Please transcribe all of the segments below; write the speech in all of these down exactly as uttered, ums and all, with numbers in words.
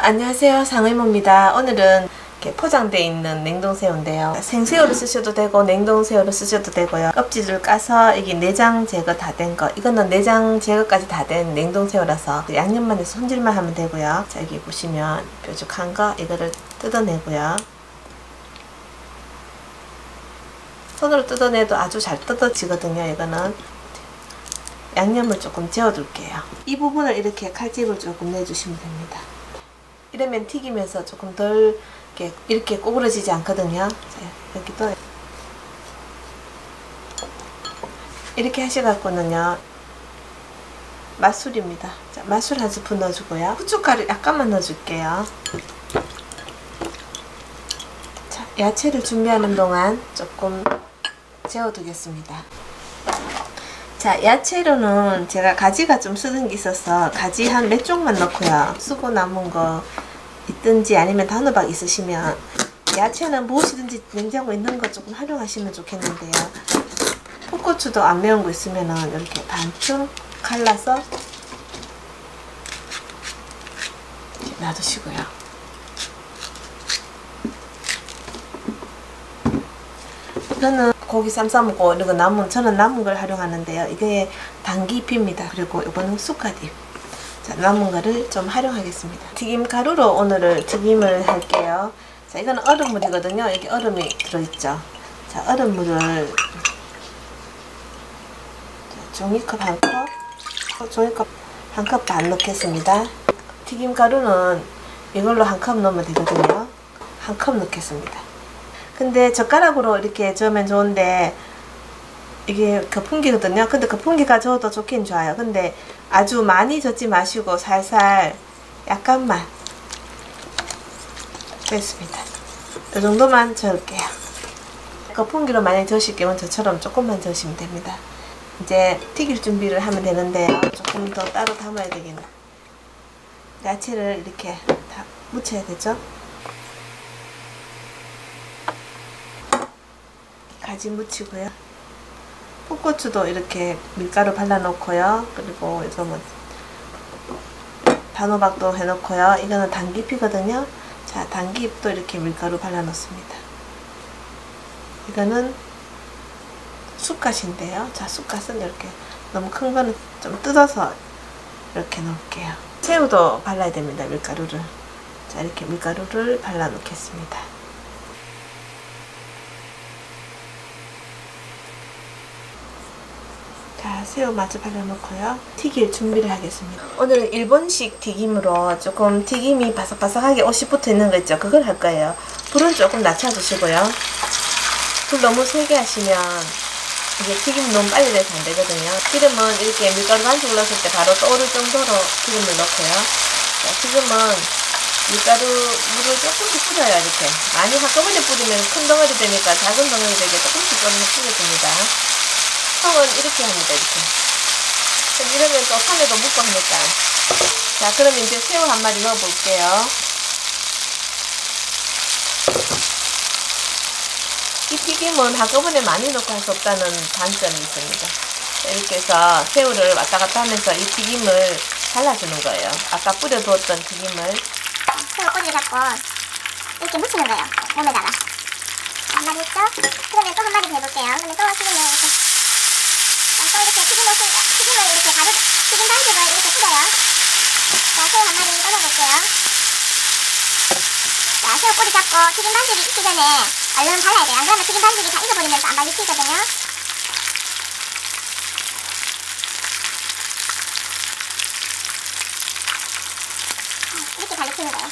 안녕하세요, 상의모입니다. 오늘은 이렇게 포장되어 있는 냉동새우인데요. 생새우를 쓰셔도 되고 냉동새우를 쓰셔도 되고요. 껍질을 까서 이게 내장 제거 다 된 거, 이거는 내장 제거까지 다 된 냉동새우라서 양념만 해서 손질만 하면 되고요. 자, 여기 보시면 뾰족한 거 이거를 뜯어내고요. 손으로 뜯어내도 아주 잘 뜯어지거든요. 이거는 양념을 조금 재워둘게요. 이 부분을 이렇게 칼집을 조금 내주시면 됩니다. 이러면 튀기면서 조금 덜 이렇게, 이렇게 꼬부러지지 않거든요. 자, 여기도 이렇게 하셔갖고는요, 맛술입니다. 자, 맛술 한 스푼 넣어주고요. 후춧가루 약간만 넣어줄게요. 자, 야채를 준비하는 동안 조금 재워두겠습니다. 자, 야채로는 제가 가지가 좀 쓰는 게 있어서 가지 한 몇 쪽만 넣고요. 쓰고 남은 거 있든지 아니면 단호박 있으시면, 야채는 무엇이든지 냉장고에 있는 거 조금 활용하시면 좋겠는데요. 풋고추도 안 매운 거 있으면은 이렇게 반쯤 갈라서 이렇게 놔두시고요. 이거는 고기 쌈 싸먹고 이거 남은, 저는 남은 걸 활용하는데요. 이게 당귀잎입니다. 그리고 이거는 쑥갓잎. 자, 남은 거를 좀 활용하겠습니다. 튀김 가루로 오늘은 튀김을 할게요. 자, 이거는 얼음물이거든요. 여기 얼음이 들어있죠. 자, 얼음물을 종이컵 한 컵, 종이컵 한 컵 반 넣겠습니다. 튀김 가루는 이걸로 한 컵 넣으면 되거든요. 한 컵 넣겠습니다. 근데 젓가락으로 이렇게 저으면 좋은데 이게 거품기거든요. 근데 거품기가 저어도 좋긴 좋아요. 근데 아주 많이 젓지 마시고 살살 약간만 됐습니다. 이 정도만 저을게요. 거품기로 많이 저으실 경우는 저처럼 조금만 저으시면 됩니다. 이제 튀길 준비를 하면 되는데요. 조금 더 따로 담아야 되겠네. 야채를 이렇게 다 묻혀야 되죠. 가지 묻히고요. 풋고추도 이렇게 밀가루 발라 놓고요. 그리고 이거 뭐 단호박도 해 놓고요. 이거는 당귀잎이거든요. 자, 당귀잎도 이렇게 밀가루 발라 놓습니다. 이거는 쑥갓인데요. 자, 쑥갓은 이렇게 너무 큰 거는 좀 뜯어서 이렇게 넣을게요. 새우도 발라야 됩니다. 밀가루를. 자, 이렇게 밀가루를 발라 놓겠습니다. 자, 새우 마저 발라놓고요. 튀길 준비를 하겠습니다. 오늘은 일본식 튀김으로 조금 튀김이 바삭바삭하게 옷이 붙어있는 거 있죠? 그걸 할 거예요. 불은 조금 낮춰주시고요. 불 너무 세게 하시면 이게 튀김이 너무 빨리 돼서 안 되거든요. 기름은 이렇게 밀가루 반죽 넣었을 때 바로 떠오를 정도로 기름을 넣고요. 자, 지금은 밀가루 물을 조금씩 뿌려요. 이렇게 많이 한꺼번에 뿌리면 큰 덩어리 되니까 작은 덩어리 되게 조금씩 뿌려줍니다. 성은 이렇게 합니다. 이렇게. 이러면 또 손에도 묻고 하니까. 자, 그러면 이제 새우 한 마리 넣어 볼게요. 이 튀김은 한꺼번에 많이 넣고 할 수 없다는 단점이 있습니다. 자, 이렇게 해서 새우를 왔다 갔다 하면서 이 튀김을 잘라주는 거예요. 아까 뿌려두었던 튀김을. 새우 꼬리를 잡고 이렇게 묻히는 거예요. 몸에다가. 한 마리 있죠? 그러면 또 한 마리 더 해볼게요. 그러면 또 튀김을 이렇게. 또 이렇게 튀김 옷을, 튀김을 이렇게 가루, 튀김 반죽을 이렇게 뿌려요. 자, 새우 한 마리 떠넣어볼게요. 자, 새우 꼬리 잡고 튀김 반죽이 익기 전에 얼른 발라야 돼요. 안 그러면 튀김 반죽이 다 익어버리면 또 안 발리거든요. 이렇게 발리는 거예요.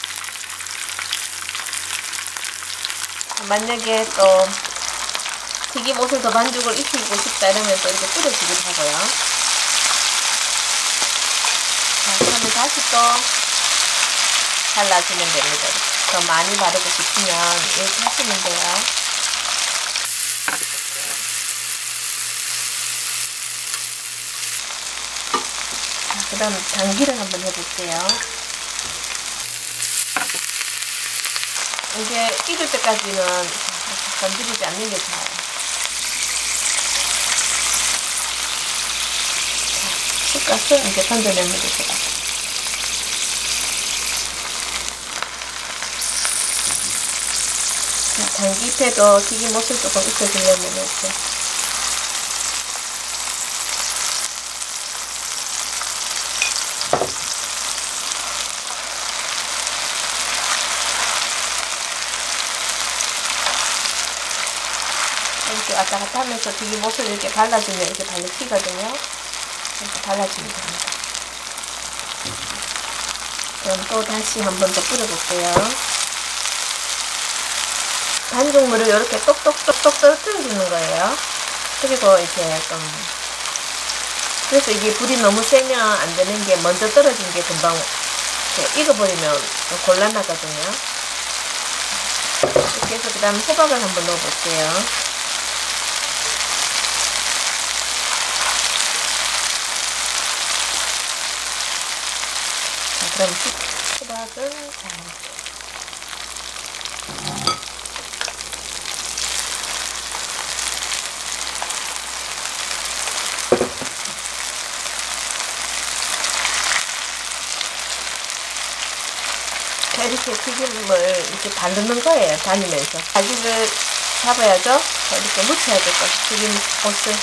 만약에 또 튀김 옷을 더 반죽을 익히고 싶다 이러면 또 이렇게 뿌려주기도 하고요. 자, 그러면 다시 또 잘라주면 됩니다. 더 많이 바르고 싶으면 이렇게 하시면 돼요. 자, 그 다음 당귀를 한번 해볼게요. 이게 익을 때까지는 건드리지 않는 게 좋아요. 숯가스 이제 건져내면 되죠. 당귀잎에도 튀김옷을 조금 입혀주려면 이렇게 이렇게 왔다 갔다 하면서 튀김옷을 이렇게 발라주면 이렇게 발라지거든요. 이렇게 발라주면 됩니다. 그럼 또 다시 한 번 더 뿌려볼게요. 반죽물을 이렇게 똑똑똑똑 떨어뜨려주는 거예요. 그리고 이렇게 좀 그래서 이게 불이 너무 세면 안 되는 게 먼저 떨어진 게 금방 이렇게 익어버리면 곤란하거든요. 이렇게 해서 그 다음 호박을 한번 넣어볼게요. 자, 그럼 호박은 자. 자, 이렇게 튀김을 이렇게 바르는 거예요. 다니면서 가지를 잡아야죠. 자, 이렇게 묻혀야 될 거예요. 튀김 옷을.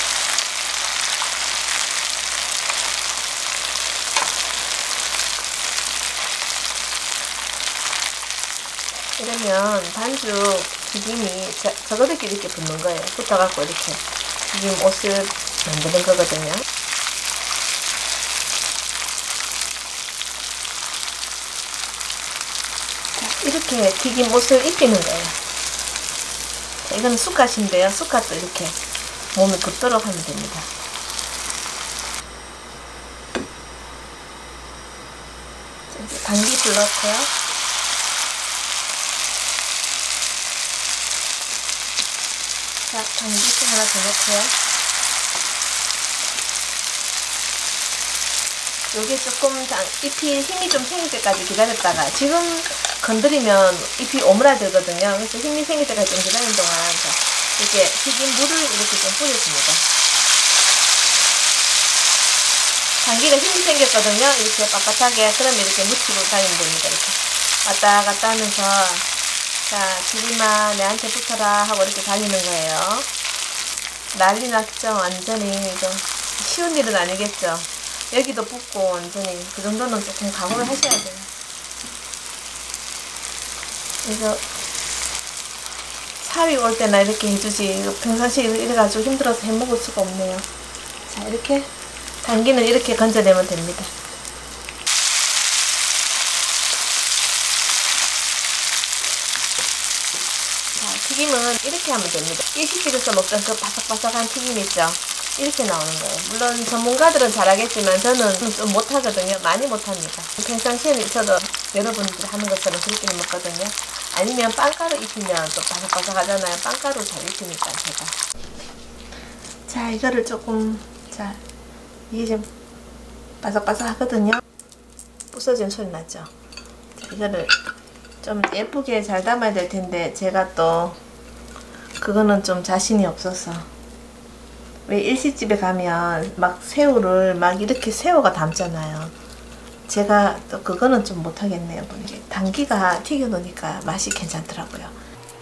이러면 반죽 튀김이 저, 저거들끼리 이렇게 붙는 거예요. 붙어갖고 이렇게 튀김 옷을 만드는 거거든요. 이렇게 튀김 옷을 입히는 거예요. 자, 이거는 쑥갓인데요. 쑥갓도 이렇게 몸에 붙도록 하면 됩니다. 자, 이제 당귀잎을 넣고요. 자, 당귀잎 하나 더 넣고요. 요게 조금 당, 잎이 힘이 좀 생길 때까지 기다렸다가 지금 건드리면 잎이 오므라들거든요. 그래서 힘이 생길 때까지 좀 기다리는 동안 자, 이렇게 튀긴 물을 이렇게 좀 뿌려줍니다. 당귀가 힘이 생겼거든요. 이렇게 빳빳하게. 그러면 이렇게 묻히고 다니면 됩니다. 이렇게 왔다 갔다 하면서 자, 튀김아 내한테 붙어라 하고 이렇게 다니는 거예요. 난리 났죠. 완전히 좀 쉬운 일은 아니겠죠. 여기도 붙고 완전히 그 정도는 조금 각오를 하셔야 돼요. 그래서 사위 올 때나 이렇게 해주지 평상시에 이래가지고 힘들어서 해먹을 수가 없네요. 자, 이렇게 당귀는 이렇게 건져내면 됩니다. 자, 튀김은 이렇게 하면 됩니다. 일식집에서 먹던 그 바삭바삭한 튀김 있죠? 이렇게 나오는 거예요. 물론 전문가들은 잘하겠지만 저는 좀 못하거든요. 많이 못합니다. 평상시에는 저도 여러분들이 하는 것처럼 그렇게 먹거든요. 아니면 빵가루 입히면 또 바삭바삭하잖아요. 빵가루 잘 입히니까 제가. 자, 이거를 조금 자 이게 좀 바삭바삭하거든요. 부서진 소리 났죠. 자, 이거를 좀 예쁘게 잘 담아야 될 텐데 제가 또 그거는 좀 자신이 없어서 왜 일식집에 가면 막 새우를 막 이렇게 새우가 담잖아요. 제가 또 그거는 좀 못하겠네요. 보니 당귀가 튀겨 놓으니까 맛이 괜찮더라고요.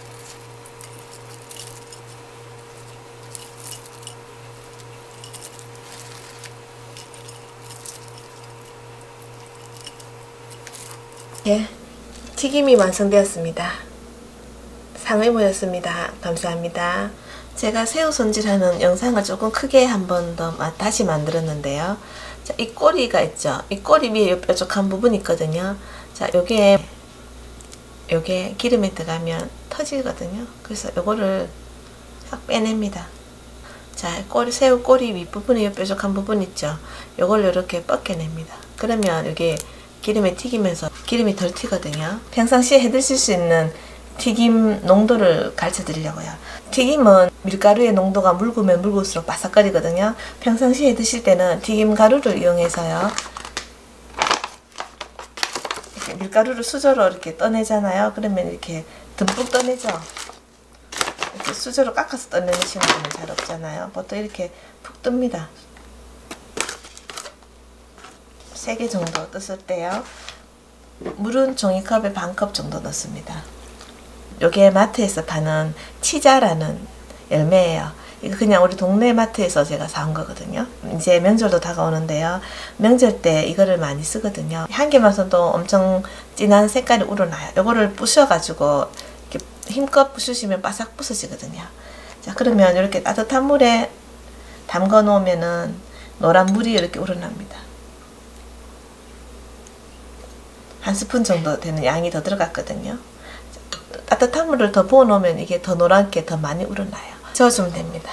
예, 튀김이 완성되었습니다. 상을 모였습니다. 감사합니다. 제가 새우 손질하는 영상을 조금 크게 한 번 더 다시 만들었는데요. 자, 이 꼬리가 있죠. 이 꼬리 위에 뾰족한 부분이 있거든요. 자, 요게 요게 기름에 들어가면 터지거든요. 그래서 요거를 싹 빼냅니다. 자, 꼬리 새우 꼬리 윗부분에 뾰족한 부분 있죠. 요걸 이렇게 벗겨냅니다. 그러면 이게 기름에 튀기면서 기름이 덜 튀거든요. 평상시에 해 드실 수 있는 튀김 농도를 가르쳐 드리려고요. 튀김은 밀가루의 농도가 묽으면 묽을수록 바삭거리거든요. 평상시에 드실 때는 튀김 가루를 이용해서요. 이렇게 밀가루를 수저로 이렇게 떠내잖아요. 그러면 이렇게 듬뿍 떠내죠. 이렇게 수저로 깎아서 떠내는 친구는 잘 없잖아요. 보통 이렇게 푹 뜹니다. 세 개 정도 떴을 때요. 물은 종이컵에 반 컵 정도 넣습니다. 요게 마트에서 파는 치자라는 열매예요. 이거 그냥 우리 동네 마트에서 제가 사온 거거든요. 이제 명절도 다가오는데요. 명절 때 이거를 많이 쓰거든요. 한 개만 써도 엄청 진한 색깔이 우러나요. 요거를 부셔가지고 이렇게 힘껏 부수시면 바삭 부서지거든요. 자, 그러면 이렇게 따뜻한 물에 담가 놓으면은 노란 물이 이렇게 우러납니다. 한 스푼 정도 되는 양이 더 들어갔거든요. 따뜻한 물을 더 부어 놓으면 이게 더 노랗게 더 많이 우러나요. 저어주면 됩니다.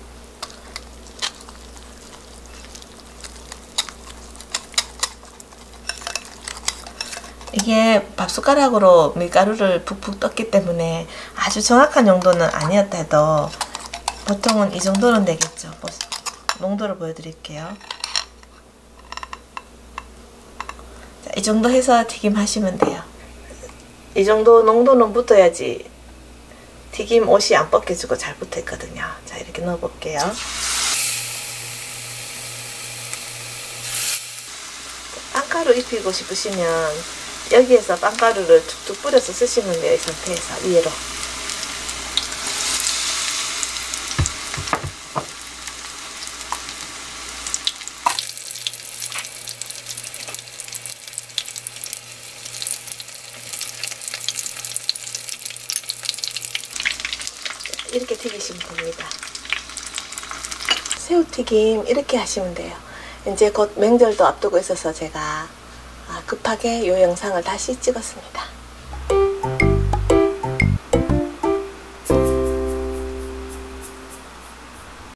이게 밥숟가락으로 밀가루를 푹푹 떴기 때문에 아주 정확한 용도는 아니었다 해도 보통은 이 정도는 되겠죠. 농도를 보여드릴게요. 자, 이 정도 해서 튀김 하시면 돼요. 이 정도 농도는 묻어야지 튀김 옷이 안 벗겨지고 잘 붙어 있거든요. 자, 이렇게 넣어 볼게요. 빵가루 입히고 싶으시면 여기에서 빵가루를 툭툭 뿌려서 쓰시면 돼요. 이 상태에서 위로. 이렇게 튀기시면 됩니다. 새우튀김 이렇게 하시면 돼요. 이제 곧 명절도 앞두고 있어서 제가 급하게 이 영상을 다시 찍었습니다.